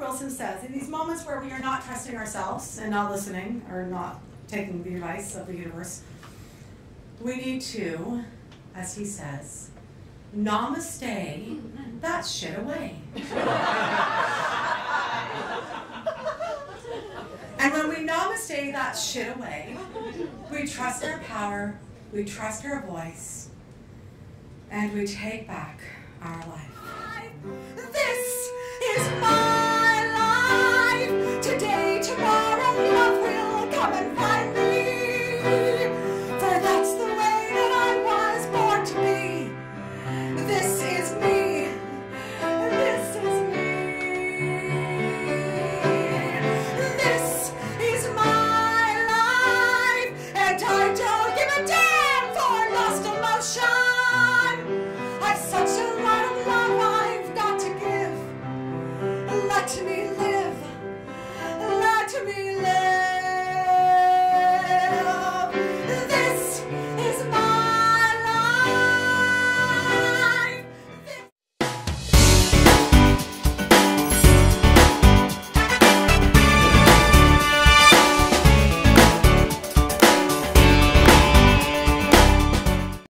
Wilson says, in these moments where we are not trusting ourselves and not listening or not taking the advice of the universe, we need to, as he says, namaste that shit away. And when we namaste that shit away, we trust our power, we trust our voice, and we take back our life.